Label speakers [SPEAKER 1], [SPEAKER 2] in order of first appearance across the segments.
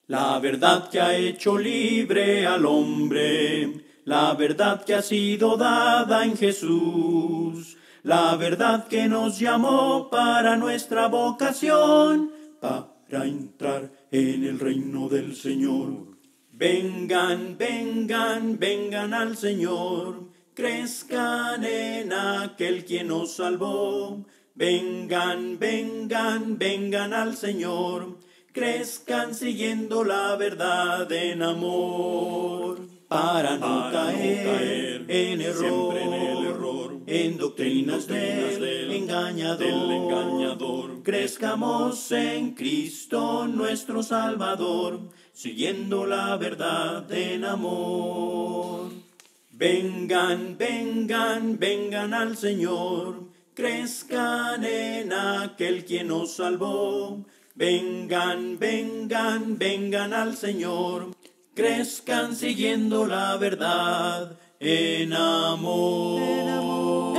[SPEAKER 1] La verdad que ha hecho libre al hombre, la verdad que ha sido dada en Jesús, la verdad que nos llamó para nuestra vocación, para entrar en el reino del Señor. Vengan, vengan, vengan al Señor, crezcan en aquel quien nos salvó. Vengan, vengan, vengan al Señor, crezcan siguiendo la verdad en amor, para no caer en error, en doctrinas del engañador. Crezcamos en Cristo nuestro Salvador, siguiendo la verdad en amor. Vengan, vengan, vengan al Señor, crezcan en aquel quien nos salvó. Vengan, vengan, vengan al Señor, crezcan siguiendo la verdad en amor.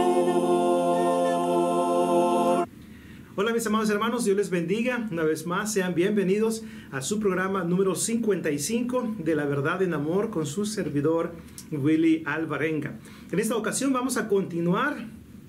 [SPEAKER 2] Hola mis amados hermanos, Dios les bendiga. Una vez más, sean bienvenidos a su programa número 55 de La Verdad en Amor con su servidor Willy Alvarenga. En esta ocasión vamos a continuar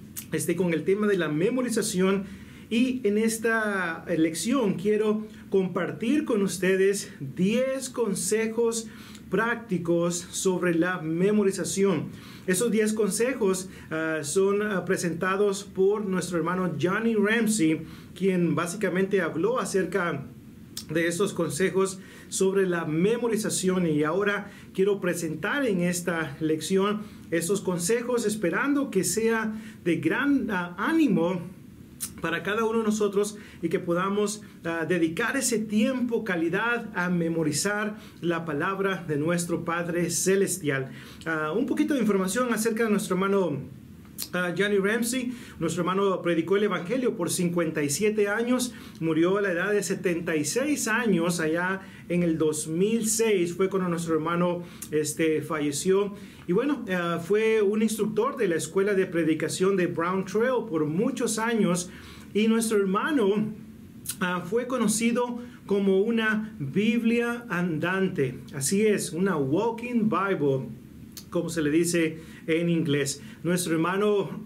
[SPEAKER 2] con el tema de la memorización, y en esta lección quiero compartir con ustedes 10 consejos prácticos sobre la memorización. Esos 10 consejos son presentados por nuestro hermano Johnny Ramsey, quien básicamente habló acerca de estos consejos sobre la memorización, y ahora quiero presentar en esta lección esos consejos, esperando que sea de gran ánimo para cada uno de nosotros y que podamos dedicar ese tiempo, calidad, a memorizar la palabra de nuestro Padre Celestial. Un poquito de información acerca de nuestro hermano Johnny Ramsey. Nuestro hermano predicó el Evangelio por 57 años, murió a la edad de 76 años allá en el 2006, fue cuando nuestro hermano falleció. Y bueno, fue un instructor de la escuela de predicación de Brown Trail por muchos años, y nuestro hermano fue conocido como una Biblia andante. Así es, una walking Bible, como se le dice en inglés. Nuestro hermano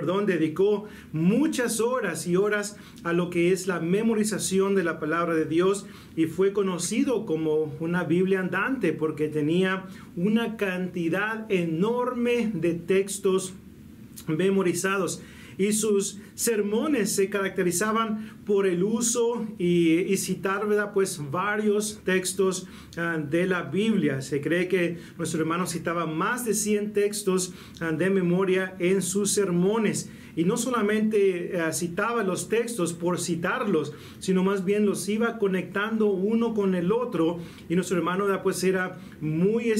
[SPEAKER 2] dedicó muchas horas y horas a lo que es la memorización de la palabra de Dios, y fue conocido como una Biblia andante porque tenía una cantidad enorme de textos memorizados. Y sus sermones se caracterizaban por el uso y citar, ¿verdad?, pues varios textos de la Biblia. Se cree que nuestro hermano citaba más de 100 textos de memoria en sus sermones. Y no solamente citaba los textos por citarlos, sino más bien los iba conectando uno con el otro. Y nuestro hermano pues era muy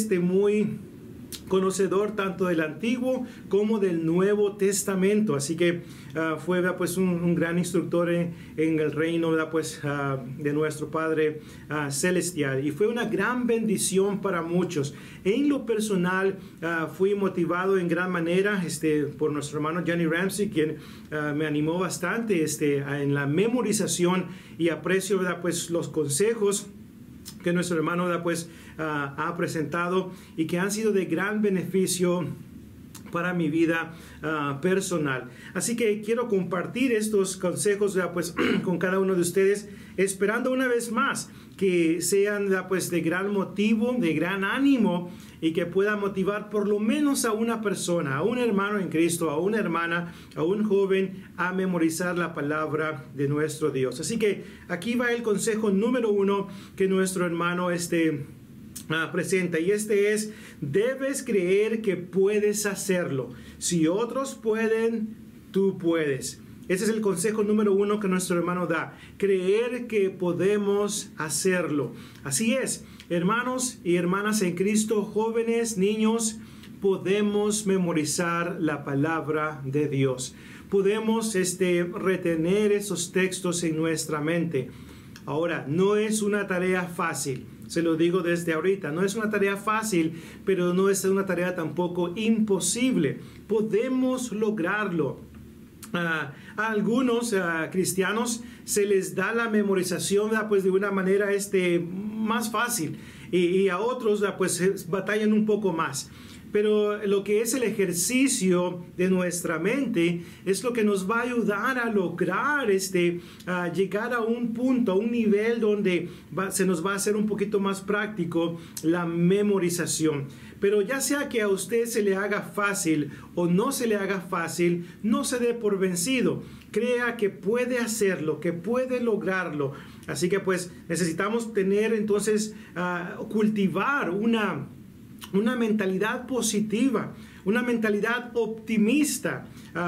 [SPEAKER 2] conocedor tanto del Antiguo como del Nuevo Testamento. Así que fue pues un gran instructor en el reino pues de nuestro Padre Celestial, y fue una gran bendición para muchos. En lo personal fui motivado en gran manera por nuestro hermano Johnny Ramsey, quien me animó bastante en la memorización, y aprecio, ¿verdad?, pues los consejos que nuestro hermano pues ha presentado y que han sido de gran beneficio para mi vida personal. Así que quiero compartir estos consejos pues con cada uno de ustedes, esperando una vez más que sean pues de gran motivo, de gran ánimo, y que pueda motivar por lo menos a una persona, a un hermano en Cristo, a una hermana, a un joven, a memorizar la palabra de nuestro Dios. Así que aquí va el consejo número 1 que nuestro hermano presenta, y es: debes creer que puedes hacerlo. Si otros pueden, tú puedes. Ese es el consejo número 1 que nuestro hermano da: creer que podemos hacerlo. Así es, hermanos y hermanas en Cristo, jóvenes, niños, podemos memorizar la palabra de Dios. Podemos retener esos textos en nuestra mente. Ahora, no es una tarea fácil. Se lo digo desde ahorita, no es una tarea fácil, pero no es una tarea tampoco imposible. Podemos lograrlo. a algunos cristianos se les da la memorización, ¿verdad?, pues de una manera más fácil, y a otros, pues batallan un poco más. Pero lo que es el ejercicio de nuestra mente es lo que nos va a ayudar a lograr llegar a un punto, a un nivel donde se nos va a hacer un poquito más práctico la memorización. Pero ya sea que a usted se le haga fácil o no se le haga fácil, no se dé por vencido. Crea que puede hacerlo, que puede lograrlo. Así que pues necesitamos tener entonces, cultivar una mentalidad positiva, una mentalidad optimista,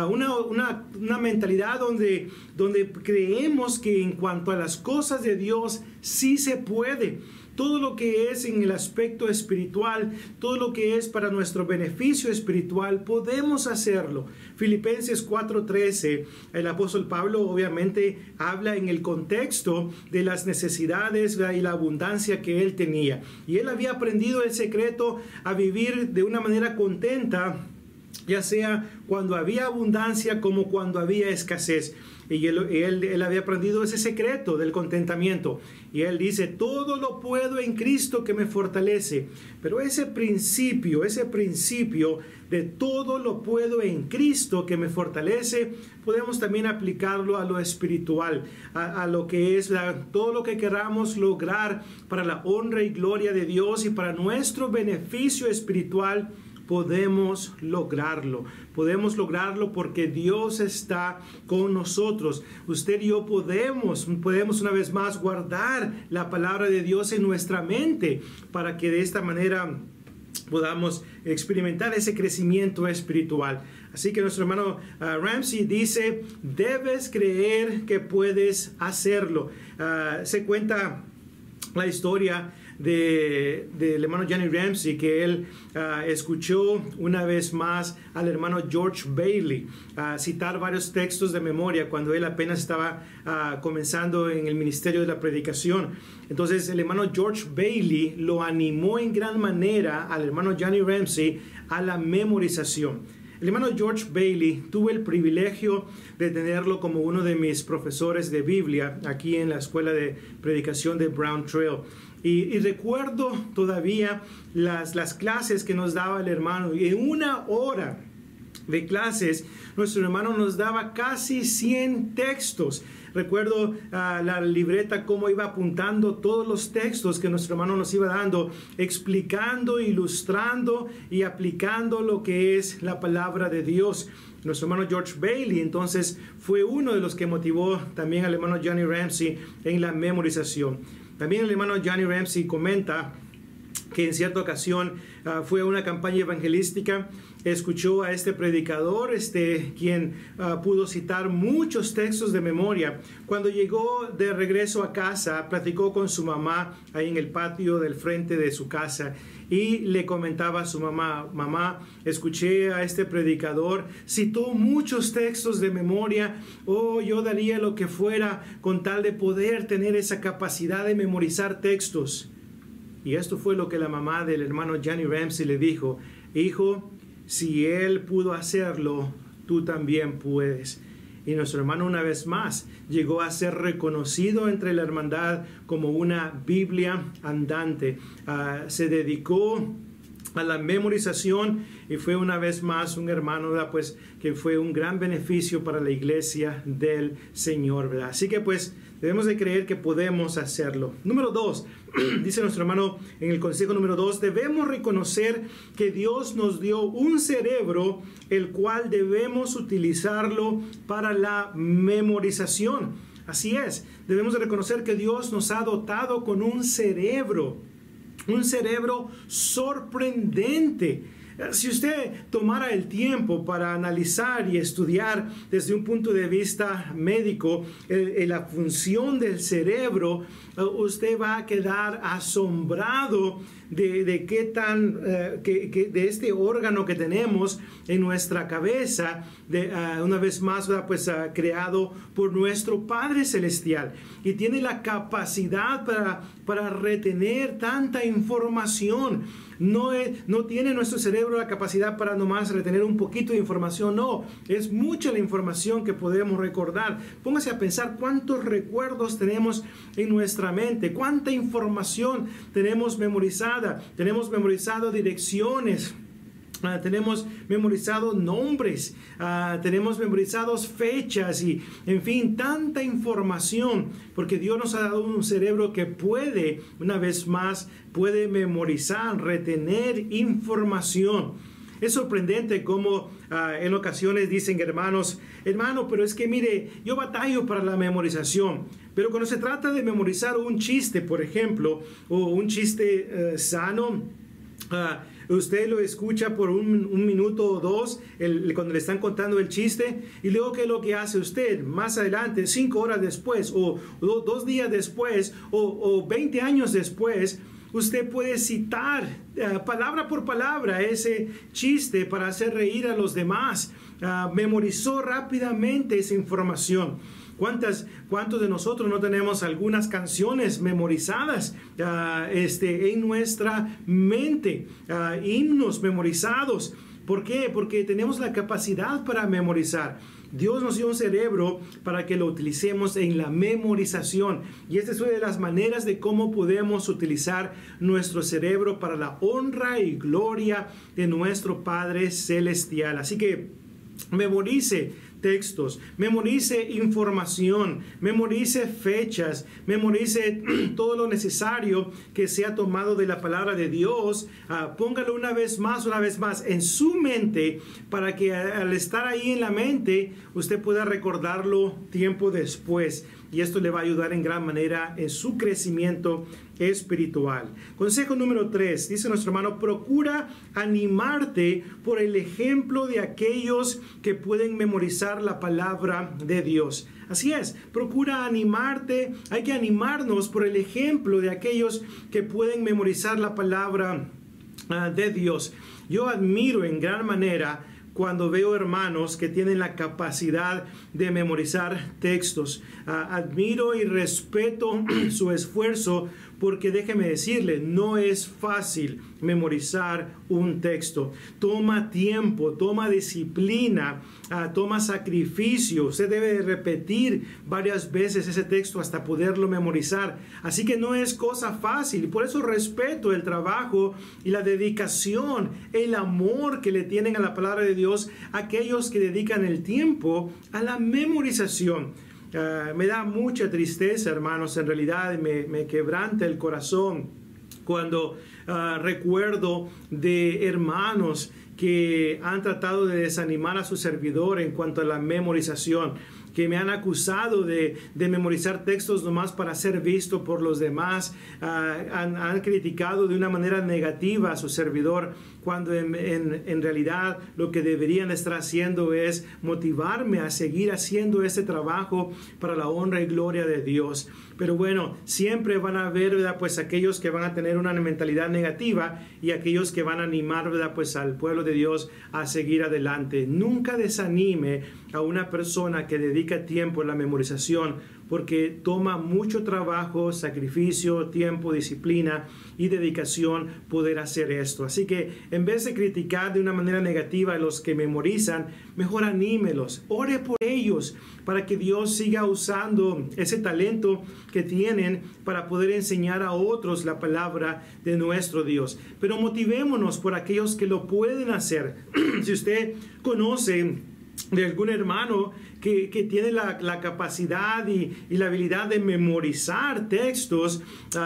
[SPEAKER 2] una mentalidad donde creemos que en cuanto a las cosas de Dios sí se puede. Todo lo que es en el aspecto espiritual, todo lo que es para nuestro beneficio espiritual, podemos hacerlo. Filipenses 4:13, el apóstol Pablo obviamente habla en el contexto de las necesidades y la abundancia que él tenía. Y él había aprendido el secreto a vivir de una manera contenta, ya sea cuando había abundancia como cuando había escasez. Y él había aprendido ese secreto del contentamiento. Y él dice, todo lo puedo en Cristo que me fortalece. Pero ese principio de todo lo puedo en Cristo que me fortalece, podemos también aplicarlo a lo espiritual, a lo que es todo lo que queramos lograr para la honra y gloria de Dios y para nuestro beneficio espiritual. Podemos lograrlo porque Dios está con nosotros. Usted y yo podemos una vez más guardar la palabra de Dios en nuestra mente para que de esta manera podamos experimentar ese crecimiento espiritual. Así que nuestro hermano Ramsey dice, debes creer que puedes hacerlo. Se cuenta la historia del hermano Johnny Ramsey, que él escuchó una vez más al hermano George Bailey citar varios textos de memoria cuando él apenas estaba comenzando en el ministerio de la predicación. Entonces el hermano George Bailey lo animó en gran manera al hermano Johnny Ramsey a la memorización. El hermano George Bailey, tuve el privilegio de tenerlo como uno de mis profesores de Biblia aquí en la escuela de predicación de Brown Trail. Y recuerdo todavía las clases que nos daba el hermano. Y en una hora de clases, nuestro hermano nos daba casi 100 textos. Recuerdo la libreta, cómo iba apuntando todos los textos que nuestro hermano nos iba dando, explicando, ilustrando y aplicando lo que es la palabra de Dios. Nuestro hermano George Bailey entonces fue uno de los que motivó también al hermano Johnny Ramsey en la memorización. También el hermano Johnny Ramsey comenta que en cierta ocasión fue a una campaña evangelística, escuchó a este predicador, quien pudo citar muchos textos de memoria. Cuando llegó de regreso a casa, platicó con su mamá ahí en el patio del frente de su casa y le comentaba a su mamá, mamá, escuché a este predicador, citó muchos textos de memoria, yo daría lo que fuera con tal de poder tener esa capacidad de memorizar textos. Y esto fue lo que la mamá del hermano Johnny Ramsey le dijo, hijo, si él pudo hacerlo, tú también puedes. Y nuestro hermano una vez más llegó a ser reconocido entre la hermandad como una Biblia andante. Se dedicó a la memorización y fue una vez más un hermano, ¿verdad?, pues que fue un gran beneficio para la iglesia del Señor, ¿verdad? Así que pues debemos de creer que podemos hacerlo. Número 2, dice nuestro hermano en el consejo número 2, debemos reconocer que Dios nos dio un cerebro el cual debemos utilizarlo para la memorización. Así es, debemos de reconocer que Dios nos ha dotado con un cerebro sorprendente. Si usted tomara el tiempo para analizar y estudiar desde un punto de vista médico la función del cerebro, usted va a quedar asombrado de qué tan de este órgano que tenemos en nuestra cabeza, una vez más, pues creado por nuestro Padre Celestial, y tiene la capacidad para retener tanta información. No tiene nuestro cerebro la capacidad para nomás retener un poquito de información. No, es mucha la información que podemos recordar. Póngase a pensar cuántos recuerdos tenemos en nuestra mente, cuánta información tenemos memorizada. Tenemos memorizado direcciones. Tenemos memorizado nombres, tenemos memorizados fechas y, en fin, tanta información, porque Dios nos ha dado un cerebro que puede, una vez más, puede memorizar, retener información. Es sorprendente cómo en ocasiones dicen hermano, pero es que mire, yo batallo para la memorización. Pero cuando se trata de memorizar un chiste, por ejemplo, o un chiste sano, usted lo escucha por un minuto o dos cuando le están contando el chiste, y luego ¿qué es lo que hace usted? Más adelante, 5 horas después, o 2 días después, o 20 años después, usted puede citar palabra por palabra ese chiste para hacer reír a los demás. Memorizó rápidamente esa información. ¿Cuántos de nosotros no tenemos algunas canciones memorizadas en nuestra mente? Himnos memorizados. ¿Por qué? Porque tenemos la capacidad para memorizar. Dios nos dio un cerebro para que lo utilicemos en la memorización. Y esta es una de las maneras de cómo podemos utilizar nuestro cerebro para la honra y gloria de nuestro Padre Celestial. Así que memorice textos, memorice información, memorice fechas, memorice todo lo necesario que sea tomado de la palabra de Dios. Póngalo una vez más en su mente, para que al estar ahí en la mente usted pueda recordarlo tiempo después, y esto le va a ayudar en gran manera en su crecimiento espiritual. Consejo número 3, dice nuestro hermano: procura animarte por el ejemplo de aquellos que pueden memorizar la palabra de Dios. Así es, procura animarte. Hay que animarnos por el ejemplo de aquellos que pueden memorizar la palabra de Dios. Yo admiro en gran manera cuando veo hermanos que tienen la capacidad de memorizar textos. Admiro y respeto su esfuerzo, porque déjeme decirle, no es fácil memorizar un texto. Toma tiempo, toma disciplina, toma sacrificio. Usted debe repetir varias veces ese texto hasta poderlo memorizar. Así que no es cosa fácil. Por eso respeto el trabajo y la dedicación, el amor que le tienen a la palabra de Dios aquellos que dedican el tiempo a la memorización. Me da mucha tristeza, hermanos, en realidad me quebranta el corazón cuando recuerdo de hermanos que han tratado de desanimar a su servidor en cuanto a la memorización, que me han acusado de memorizar textos nomás para ser visto por los demás. Han criticado de una manera negativa a su servidor, cuando en realidad lo que deberían estar haciendo es motivarme a seguir haciendo este trabajo para la honra y gloria de Dios. Pero bueno, siempre van a haber, ¿verdad?, pues aquellos que van a tener una mentalidad negativa, y aquellos que van a animar, ¿verdad?, pues al pueblo de Dios a seguir adelante. Nunca desanime a una persona que dedica tiempo en la memorización, porque toma mucho trabajo, sacrificio, tiempo, disciplina y dedicación poder hacer esto. Así que en vez de criticar de una manera negativa a los que memorizan, mejor anímelos, ore por ellos, para que Dios siga usando ese talento que tienen para poder enseñar a otros la palabra de nuestro Dios. Pero motivémonos por aquellos que lo pueden hacer. Si usted conoce de algún hermano que tiene la capacidad y la habilidad de memorizar textos,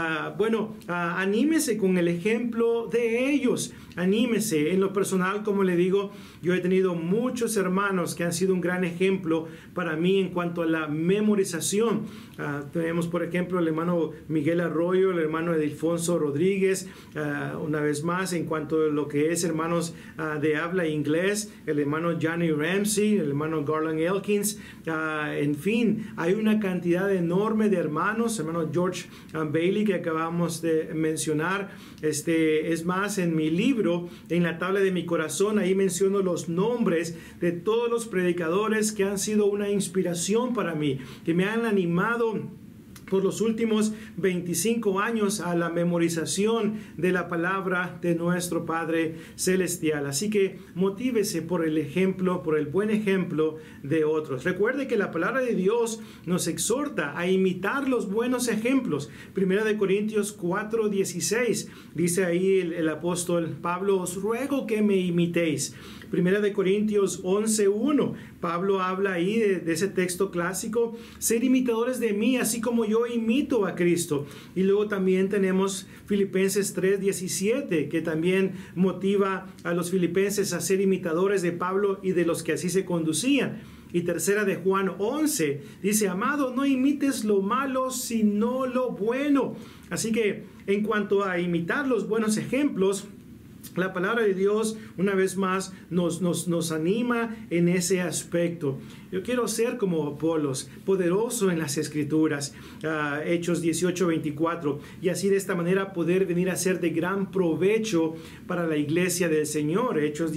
[SPEAKER 2] anímese con el ejemplo de ellos. Anímese. En lo personal, como le digo, yo he tenido muchos hermanos que han sido un gran ejemplo para mí en cuanto a la memorización. Tenemos, por ejemplo, el hermano Miguel Arroyo, el hermano Edilfonso Rodríguez, una vez más, en cuanto a lo que es hermanos de habla inglés, el hermano Johnny Ramsey, el hermano Garland Elkins. En fin, hay una cantidad enorme de hermanos, hermano George Bailey, que acabamos de mencionar. Es más, en mi libro, en la tabla de mi corazón, ahí menciono los nombres de todos los predicadores que han sido una inspiración para mí, que me han animado por los últimos 25 años a la memorización de la palabra de nuestro Padre Celestial. Así que motívese por el ejemplo, por el buen ejemplo de otros. Recuerde que la palabra de Dios nos exhorta a imitar los buenos ejemplos. 1 Corintios 4:16 dice ahí el apóstol Pablo: os ruego que me imitéis. 1 Corintios 11:1, Pablo habla ahí de ese texto clásico: ser imitadores de mí, así como yo imito a Cristo. Y luego también tenemos Filipenses 3:17, que también motiva a los filipenses a ser imitadores de Pablo y de los que así se conducían. Y tercera de Juan 11 dice: amado, no imites lo malo, sino lo bueno. Así que en cuanto a imitar los buenos ejemplos, la palabra de Dios una vez más nos anima en ese aspecto. Yo quiero ser como Apolos, poderoso en las Escrituras, Hechos 18:24, y así de esta manera poder venir a ser de gran provecho para la iglesia del Señor, Hechos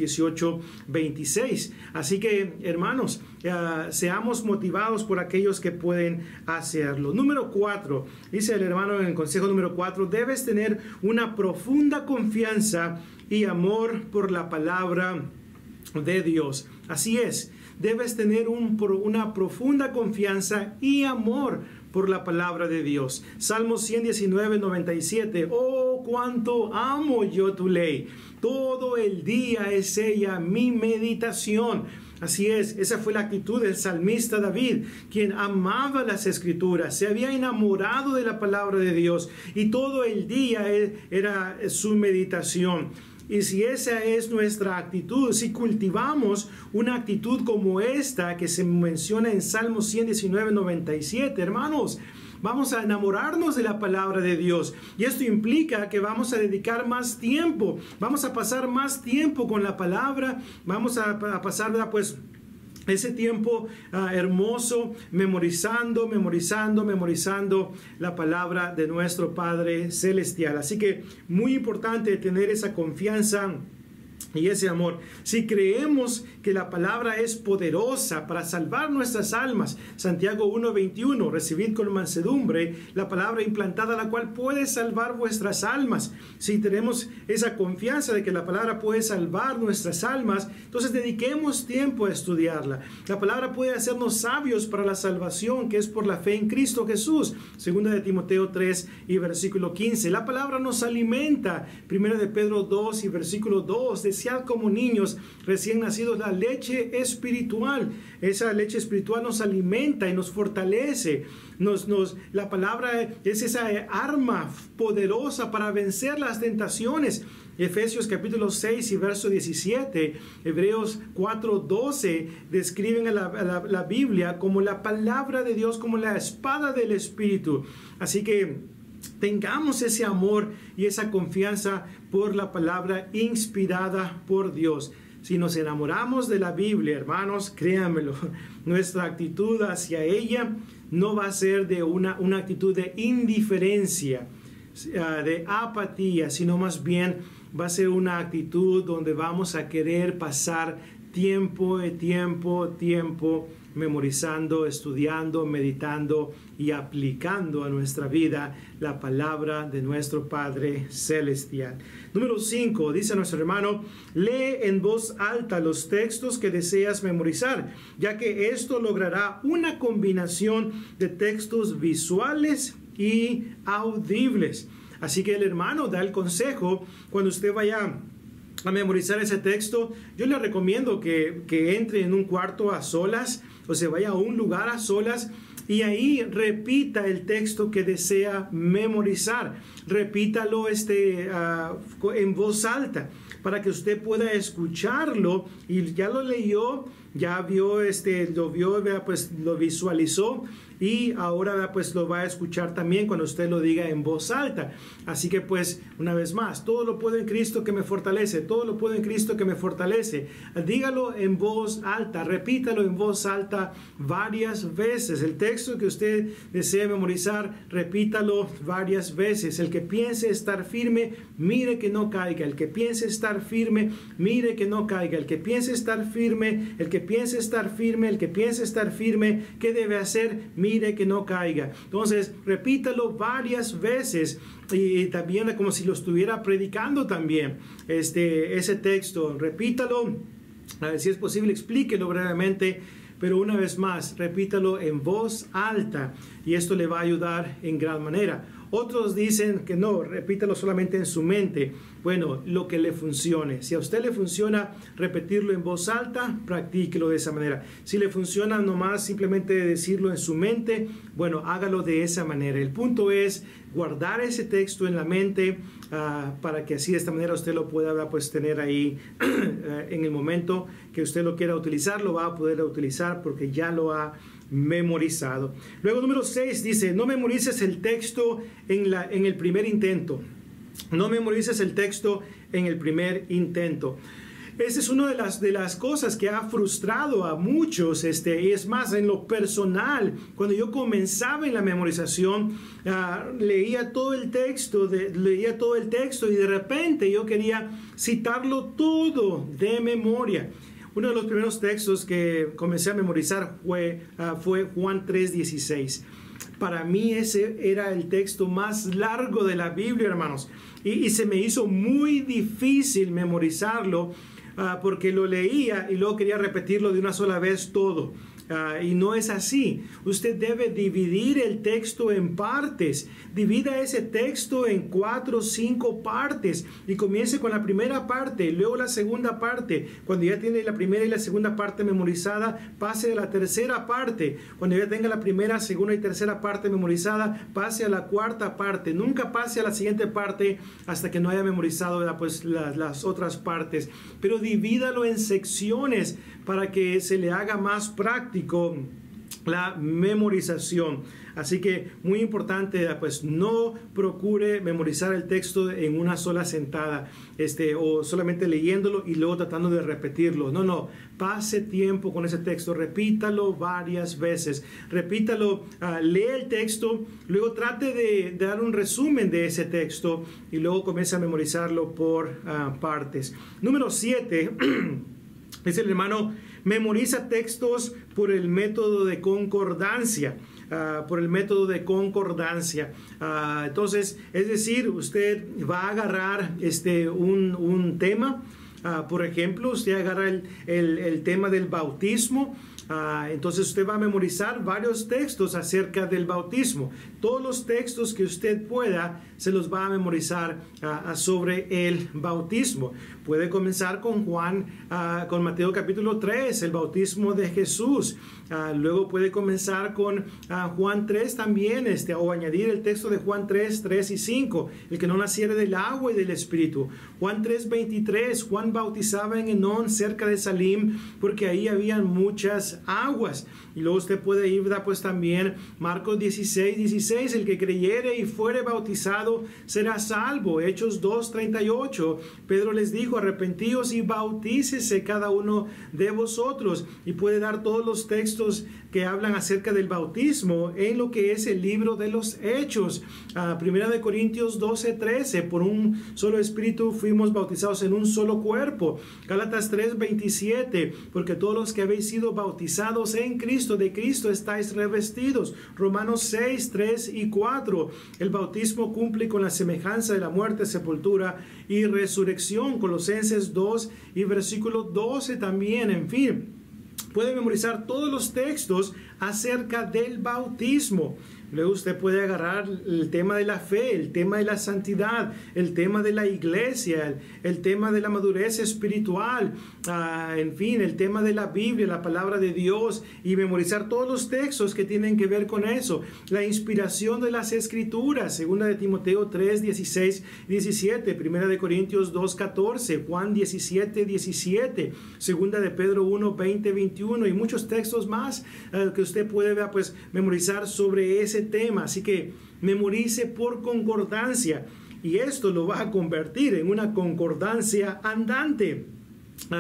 [SPEAKER 2] 18:26. Así que, hermanos, seamos motivados por aquellos que pueden hacerlo. Número 4, dice el hermano en el consejo número 4, debes tener una profunda confianza y amor por la palabra de Dios. Así es, debes tener una profunda confianza y amor por la palabra de Dios. Salmos 119:97, oh, cuánto amo yo tu ley, todo el día es ella mi meditación. Así es, esa fue la actitud del salmista David, quien amaba las Escrituras, se había enamorado de la palabra de Dios y todo el día era su meditación. Y si esa es nuestra actitud, si cultivamos una actitud como esta que se menciona en Salmos 119:97, hermanos, vamos a enamorarnos de la palabra de Dios. Y esto implica que vamos a dedicar más tiempo, vamos a pasar más tiempo con la palabra, vamos a pasar, pues, ese tiempo hermoso memorizando la palabra de nuestro Padre Celestial. Así que muy importante tener esa confianza y ese amor. Si creemos que la palabra es poderosa para salvar nuestras almas, Santiago 1:21, recibid con mansedumbre la palabra implantada, la cual puede salvar vuestras almas. Si tenemos esa confianza de que la palabra puede salvar nuestras almas, entonces dediquemos tiempo a estudiarla. La palabra puede hacernos sabios para la salvación, que es por la fe en Cristo Jesús. Segunda de Timoteo 3 y versículo 15. La palabra nos alimenta. Primera de Pedro 2 y versículo 2. Desead como niños recién nacidos la leche espiritual. Esa leche espiritual nos alimenta y nos fortalece. La palabra es esa arma poderosa para vencer las tentaciones. Efesios capítulo 6 y verso 17, Hebreos 4:12 describen a la Biblia como la palabra de Dios, como la espada del Espíritu. Así que tengamos ese amor y esa confianza por la palabra inspirada por Dios. Si nos enamoramos de la Biblia, hermanos, créanmelo, nuestra actitud hacia ella no va a ser de una actitud de indiferencia, de apatía, sino más bien va a ser una actitud donde vamos a querer pasar tiempo memorizando, estudiando, meditando y aplicando a nuestra vida la palabra de nuestro Padre Celestial. Número 5, dice nuestro hermano, lee en voz alta los textos que deseas memorizar, ya que esto logrará una combinación de textos visuales y audibles. Así que el hermano da el consejo, cuando usted vaya a memorizar ese texto, yo le recomiendo que entre en un cuarto a solas, o se vaya a un lugar a solas y ahí repita el texto que desea memorizar. Repítalo en voz alta para que usted pueda escucharlo y ya lo leyó, ya vio, pues lo visualizó y ahora pues lo va a escuchar también cuando usted lo diga en voz alta. Así que pues una vez más, todo lo puedo en Cristo que me fortalece, todo lo puedo en Cristo que me fortalece. Dígalo en voz alta, repítalo en voz alta varias veces. El texto que usted desee memorizar, repítalo varias veces. El que piense estar firme, mire que no caiga. El que piense estar firme, mire que no caiga. El que piense estar firme, el que que piense estar firme, ¿qué debe hacer? Mire que no caiga. Entonces, repítalo varias veces y también como si lo estuviera predicando también, ese texto. Repítalo, a ver si es posible, explíquelo brevemente, pero una vez más, repítalo en voz alta y esto le va a ayudar en gran manera. Otros dicen que no, repítalo solamente en su mente. Bueno, lo que le funcione. Si a usted le funciona repetirlo en voz alta, practíquelo de esa manera. Si le funciona nomás simplemente decirlo en su mente, bueno, hágalo de esa manera. El punto es guardar ese texto en la mente para que así de esta manera usted lo pueda pues tener ahí en el momento que usted lo quiera utilizar, lo va a poder utilizar porque ya lo ha memorizado. Luego, número 6 dice, no memorices el texto en el primer intento. No memorices el texto en el primer intento. Esa es una de las cosas que ha frustrado a muchos, y es más, en lo personal, cuando yo comenzaba en la memorización, leía todo el texto y de repente yo quería citarlo todo de memoria. Uno de los primeros textos que comencé a memorizar fue Juan 3:16. Para mí ese era el texto más largo de la Biblia, hermanos, y se me hizo muy difícil memorizarlo porque lo leía y luego quería repetirlo de una sola vez todo. Y no es así. Usted debe dividir el texto en partes. Divida ese texto en 4 o 5 partes y comience con la primera parte, luego la segunda parte. Cuando ya tiene la primera y la segunda parte memorizada, pase a la tercera parte. Cuando ya tenga la primera, segunda y tercera parte memorizada, pase a la cuarta parte. Nunca pase a la siguiente parte hasta que no haya memorizado pues las otras partes. Pero divídalo en secciones para que se le haga más práctico la memorización. Así que muy importante, pues no procure memorizar el texto en una sola sentada, o solamente leyéndolo y luego tratando de repetirlo. No, pase tiempo con ese texto, repítalo varias veces, repítalo, lee el texto, luego trate de dar un resumen de ese texto y luego comience a memorizarlo por partes. Número 7, dice el hermano, memoriza textos por el método de concordancia. Entonces, es decir, usted va a agarrar un tema. Por ejemplo, usted agarra el tema del bautismo. Entonces usted va a memorizar varios textos acerca del bautismo. Todos los textos que usted pueda se los va a memorizar sobre el bautismo. Puede comenzar con con Mateo capítulo 3, el bautismo de Jesús. Luego puede comenzar con Juan 3 también, o añadir el texto de Juan 3, 3 y 5, el que no naciere del agua y del espíritu. Juan 3, 23, Juan bautizaba en Enón cerca de Salim porque ahí habían muchas aguas. Y luego usted puede ir pues también Marcos 16, 16, el que creyere y fuere bautizado será salvo. Hechos 2, 38, Pedro les dijo, arrepentíos y bautícese cada uno de vosotros. Y puede dar todos los textos que hablan acerca del bautismo en lo que es el libro de los Hechos. Primera de Corintios 12, 13, por un solo espíritu fuimos bautizados en un solo cuerpo. Gálatas 3, 27, porque todos los que habéis sido bautizados en Cristo, de Cristo estáis revestidos. Romanos 6, 3 y 4, el bautismo cumple con la semejanza de la muerte, sepultura y resurrección. Colosenses 2 y versículo 12 también. En fin, puede memorizar todos los textos acerca del bautismo. Luego usted puede agarrar el tema de la fe, el tema de la santidad, el tema de la iglesia, el tema de la madurez espiritual, en fin, el tema de la Biblia, la palabra de Dios, y memorizar todos los textos que tienen que ver con eso. La inspiración de las escrituras, 2 de Timoteo 3, 16, 17, 1 de Corintios 2, 14, Juan 17, 17, 2 de Pedro 1, 20, 21 y muchos textos más que usted puede pues memorizar sobre ese tema. Así que memorice por concordancia y esto lo va a convertir en una concordancia andante.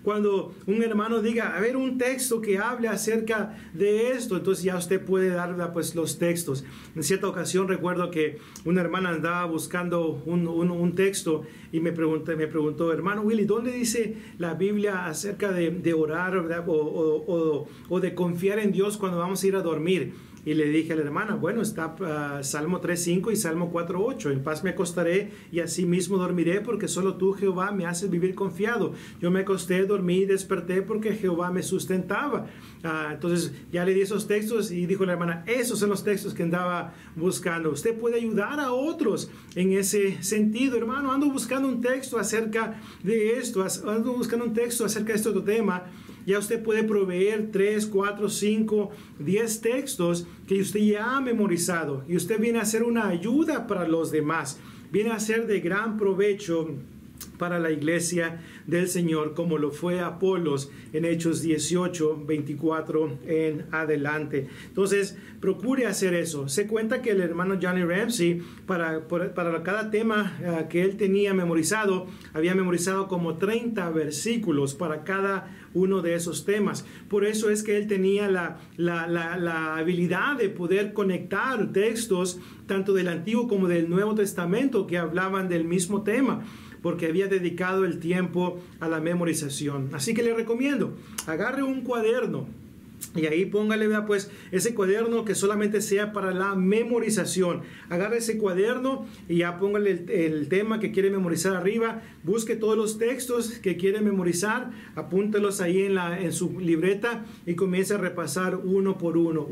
[SPEAKER 2] cuando un hermano diga, a ver, un texto que hable acerca de esto, entonces ya usted puede dar, ¿verdad?, pues los textos. En cierta ocasión recuerdo que una hermana andaba buscando un texto y me preguntó, hermano Willy, ¿dónde dice la Biblia acerca de orar, ¿verdad?, o de confiar en Dios cuando vamos a ir a dormir? Y le dije a la hermana, bueno, está Salmo 3:5 y Salmo 4:8. En paz me acostaré y así mismo dormiré, porque solo tú, Jehová, me haces vivir confiado. Yo me acosté, dormí y desperté porque Jehová me sustentaba. Entonces ya le di esos textos y dijo la hermana, esos son los textos que andaba buscando. Usted puede ayudar a otros en ese sentido. Hermano, ando buscando un texto acerca de esto, ando buscando un texto acerca de este otro tema. Ya usted puede proveer 3, 4, 5, 10 textos que usted ya ha memorizado. Y usted viene a ser una ayuda para los demás. Viene a ser de gran provecho para la iglesia del Señor, como lo fue Apolos en Hechos 18, 24 en adelante. Entonces, procure hacer eso. Se cuenta que el hermano Johnny Ramsey, para cada tema que él tenía memorizado, había memorizado como 30 versículos para cada uno de esos temas. Por eso es que él tenía la habilidad de poder conectar textos tanto del Antiguo como del Nuevo Testamento que hablaban del mismo tema, porque había dedicado el tiempo a la memorización. Así que le recomiendo, agarre un cuaderno y ahí póngale, pues, ese cuaderno que solamente sea para la memorización. Agarre ese cuaderno y ya póngale el tema que quiere memorizar arriba. Busque todos los textos que quiere memorizar, apúntelos ahí en su libreta y comience a repasar uno por uno,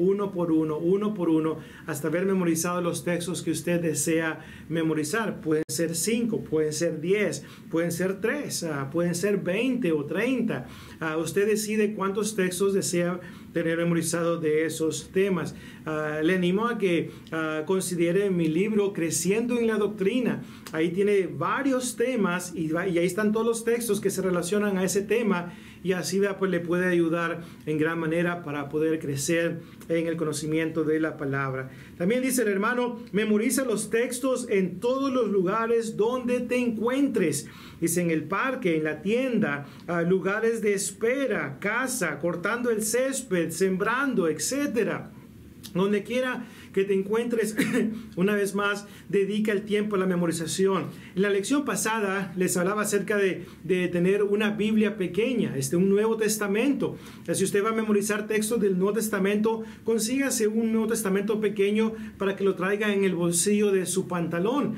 [SPEAKER 2] hasta haber memorizado los textos que usted desea memorizar. Pueden ser 5, pueden ser 10, pueden ser 3, pueden ser 20 o 30. Usted decide cuántos textos desea tener memorizado de esos temas. Le animo a que considere mi libro Creciendo en la Doctrina. Ahí tiene varios temas y ahí están todos los textos que se relacionan a ese tema, y así, pues, le puede ayudar en gran manera para poder crecer en el conocimiento de la palabra. También dice el hermano, memoriza los textos en todos los lugares donde te encuentres. Dice, en el parque, en la tienda, lugares de espera, casa, cortando el césped, sembrando, etcétera. Donde quiera que te encuentres, una vez más, dedica el tiempo a la memorización. En la lección pasada les hablaba acerca de tener una Biblia pequeña, un Nuevo Testamento. Si usted va a memorizar textos del Nuevo Testamento, consígase un Nuevo Testamento pequeño para que lo traiga en el bolsillo de su pantalón,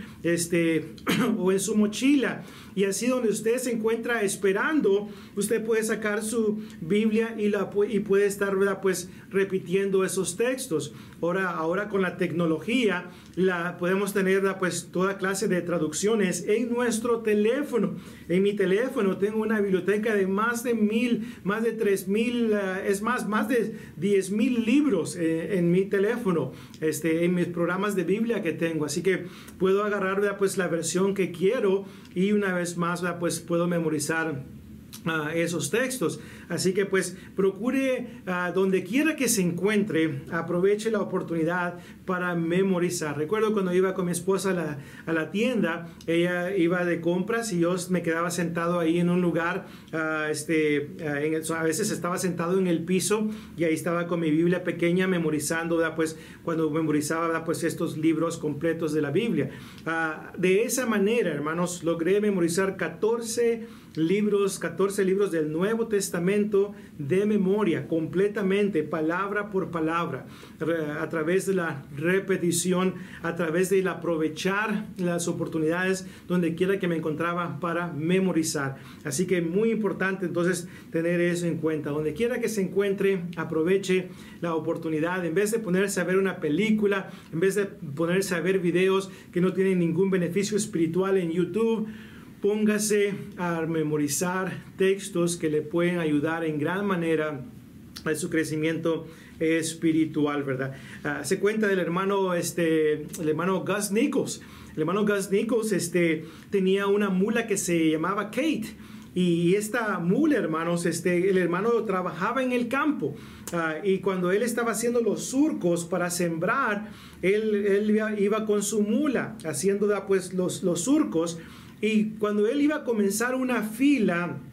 [SPEAKER 2] o en su mochila. Y así, donde usted se encuentra esperando, usted puede sacar su Biblia y puede estar, ¿verdad?, pues, repitiendo esos textos. Ahora con la tecnología podemos tener, pues, toda clase de traducciones en nuestro teléfono. En mi teléfono tengo una biblioteca de más de 3,000, más de 10,000 libros en mi teléfono, en mis programas de Biblia que tengo. Así que puedo agarrar, ¿verdad?, pues, la versión que quiero, y una vez más, ¿verdad?, pues, puedo memorizar esos textos. Así que, pues, procure, donde quiera que se encuentre, aproveche la oportunidad para memorizar. Recuerdo cuando iba con mi esposa a la tienda, ella iba de compras y yo me quedaba sentado ahí en un lugar, a veces estaba sentado en el piso y ahí estaba con mi Biblia pequeña memorizando, ¿verdad?, pues, cuando memorizaba, ¿verdad?, pues, estos libros completos de la Biblia. De esa manera, hermanos, logré memorizar 14 libros del Nuevo Testamento de memoria, completamente, palabra por palabra, a través de la repetición, a través de aprovechar las oportunidades donde quiera que me encontraba para memorizar. Así que muy importante, entonces, tener eso en cuenta. Donde quiera que se encuentre, aproveche la oportunidad. En vez de ponerse a ver una película, en vez de ponerse a ver videos que no tienen ningún beneficio espiritual en YouTube, póngase a memorizar textos que le pueden ayudar en gran manera a su crecimiento espiritual, ¿verdad? Se cuenta del hermano, el hermano Gus Nichols. El hermano Gus Nichols tenía una mula que se llamaba Kate. Y esta mula, hermanos, el hermano trabajaba en el campo. Y cuando él estaba haciendo los surcos para sembrar, él iba con su mula haciendo, pues, los surcos. Y cuando él iba a comenzar una fila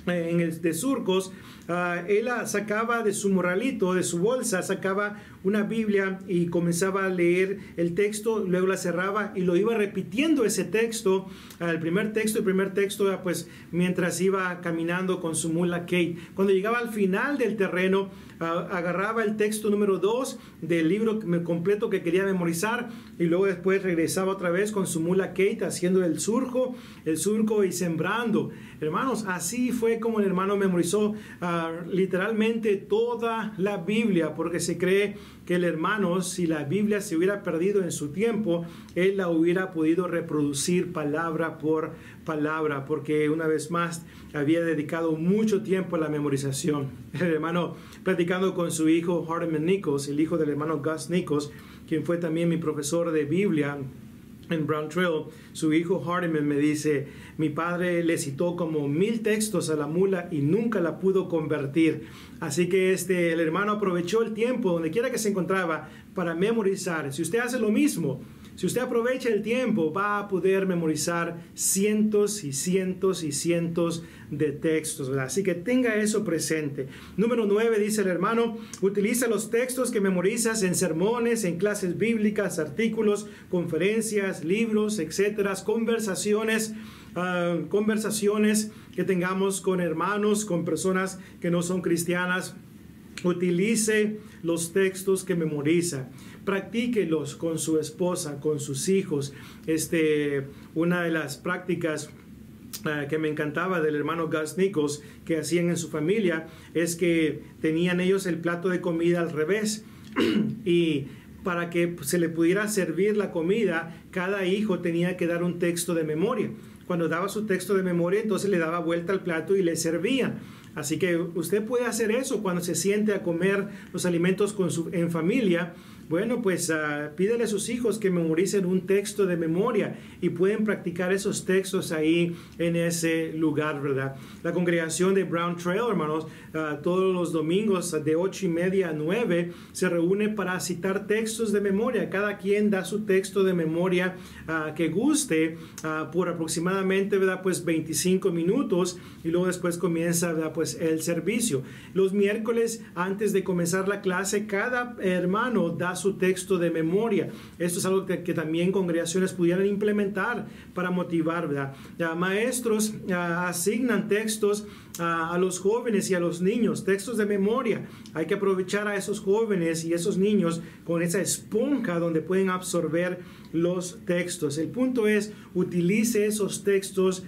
[SPEAKER 2] de surcos, él sacaba de su morralito, de su bolsa, sacaba una Biblia y comenzaba a leer el texto, luego la cerraba y lo iba repitiendo ese texto, el primer texto, pues mientras iba caminando con su mula Kate. Cuando llegaba al final del terreno, agarraba el texto número 2 del libro completo que quería memorizar y luego después regresaba otra vez con su mula Kate haciendo el surco y sembrando. Hermanos, así fue como el hermano memorizó literalmente toda la Biblia, porque se cree que el hermano, si la Biblia se hubiera perdido en su tiempo, él la hubiera podido reproducir palabra por palabra, porque una vez más había dedicado mucho tiempo a la memorización. El hermano, platicando con su hijo Hardeman Nichols, el hijo del hermano Gus Nichols, quien fue también mi profesor de Biblia en Brown Trail, su hijo Hardeman me dice: mi padre le citó como 1000 textos a la mula y nunca la pudo convertir. Así que el hermano aprovechó el tiempo donde quiera que se encontraba para memorizar. Si usted hace lo mismo, si usted aprovecha el tiempo, va a poder memorizar cientos y cientos y cientos de textos, ¿verdad? Así que tenga eso presente. Número 9, dice el hermano: utiliza los textos que memorizas en sermones, en clases bíblicas, artículos, conferencias, libros, etcétera, conversaciones que tengamos con hermanos, con personas que no son cristianas. Utilice los textos que memoriza, practíquelos con su esposa, con sus hijos. Una de las prácticas que me encantaba del hermano Gus Nichols que hacían en su familia es que tenían ellos el plato de comida al revés y para que se le pudiera servir la comida, cada hijo tenía que dar un texto de memoria. Cuando daba su texto de memoria, entonces le daba vuelta al plato y le servían. Así que usted puede hacer eso cuando se siente a comer los alimentos en familia. Bueno, pues pídele a sus hijos que memoricen un texto de memoria y pueden practicar esos textos ahí en ese lugar, ¿verdad? La congregación de Brown Trail, hermanos, todos los domingos de 8:30 a 9 se reúne para citar textos de memoria. Cada quien da su texto de memoria que guste por aproximadamente, ¿verdad? Pues 25 minutos y luego después comienza, ¿verdad? Pues el servicio. Los miércoles, antes de comenzar la clase, cada hermano da su texto de memoria. Esto es algo que también congregaciones pudieran implementar para motivar, ¿verdad? Maestros asignan textos a los jóvenes y a los niños, textos de memoria. Hay que aprovechar a esos jóvenes y esos niños con esa esponja donde pueden absorber los textos. El punto es, utilice esos textos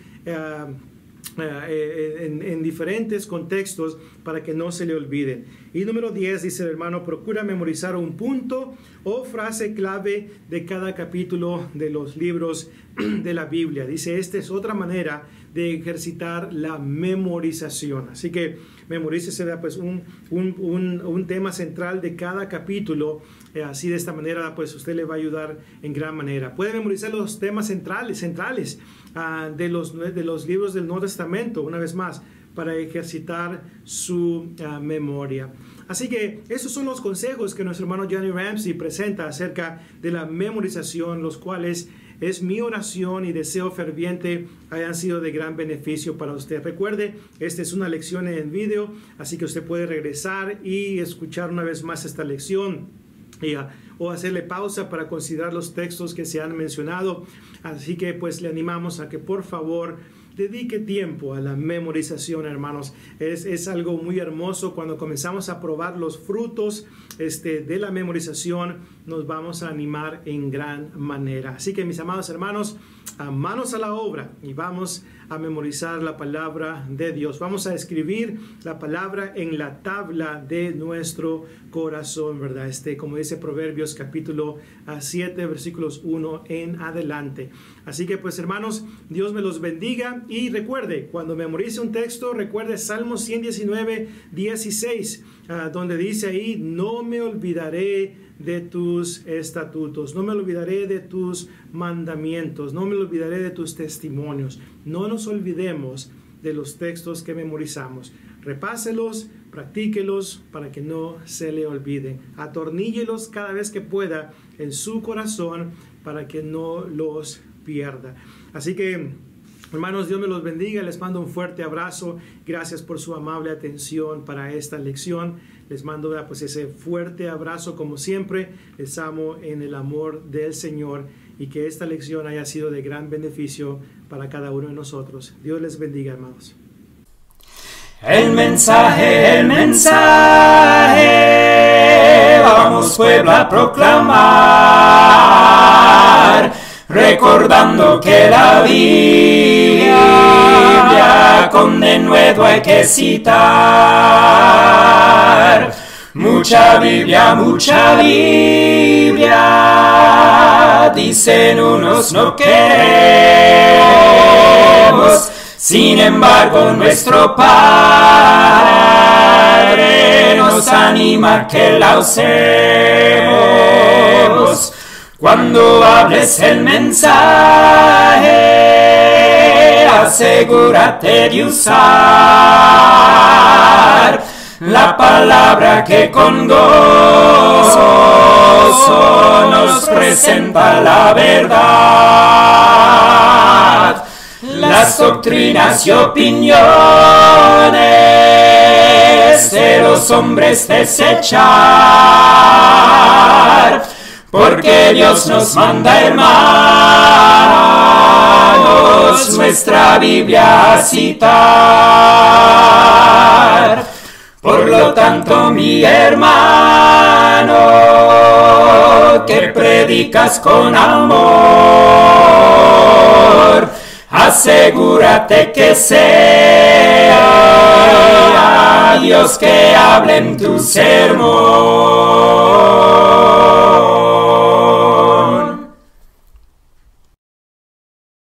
[SPEAKER 2] en diferentes contextos para que no se le olviden. Y número 10, dice el hermano: procura memorizar un punto o frase clave de cada capítulo de los libros de la Biblia. Dice, esta es otra manera de ejercitar la memorización. Así que memorícese pues un tema central de cada capítulo. Así de esta manera pues usted le va a ayudar en gran manera. Puede memorizar los temas centrales de los libros del Nuevo Testamento, una vez más, para ejercitar su memoria. Así que esos son los consejos que nuestro hermano Johnny Ramsey presenta acerca de la memorización, los cuales es mi oración y deseo ferviente hayan sido de gran beneficio para usted. Recuerde, esta es una lección en video, así que usted puede regresar y escuchar una vez más esta lección o hacerle pausa para considerar los textos que se han mencionado. Así que pues le animamos a que por favor dedique tiempo a la memorización, hermanos. Es algo muy hermoso cuando comenzamos a probar los frutos de la memorización. Nos vamos a animar en gran manera. Así que mis amados hermanos, manos a la obra y vamos a memorizar la palabra de Dios. Vamos a escribir la palabra en la tabla de nuestro corazón, ¿verdad? Como dice Proverbios capítulo 7, versículos 1 en adelante. Así que pues hermanos, Dios me los bendiga y recuerde, cuando memorice un texto, recuerde Salmo 119, 16, donde dice ahí: no me olvidaré de tus estatutos, no me olvidaré de tus mandamientos, no me olvidaré de tus testimonios. No nos olvidemos de los textos que memorizamos. Repáselos, practíquelos para que no se le olviden. Atorníllelos cada vez que pueda en su corazón para que no los pierda. Así que Hermanos, Dios me los bendiga, les mando un fuerte abrazo, gracias por su amable atención para esta lección, les mando pues ese fuerte abrazo como siempre, les amo en el amor del Señor y que esta lección haya sido de gran beneficio para cada uno de nosotros. Dios les bendiga, hermanos.
[SPEAKER 1] El mensaje, vamos pueblo a proclamar, recordando que la Biblia con denuedo hay que citar. Mucha Biblia, dicen unos no queremos. Sin embargo, nuestro Padre nos anima que la usemos. Cuando hables el mensaje, asegúrate de usar la palabra que con gozo nos presenta la verdad. Las doctrinas y opiniones de los hombres desechar, porque Dios nos manda, hermanos, nuestra Biblia a citar. Por lo tanto, mi hermano, que predicas con amor, asegúrate que sea Dios que hable en tu sermón.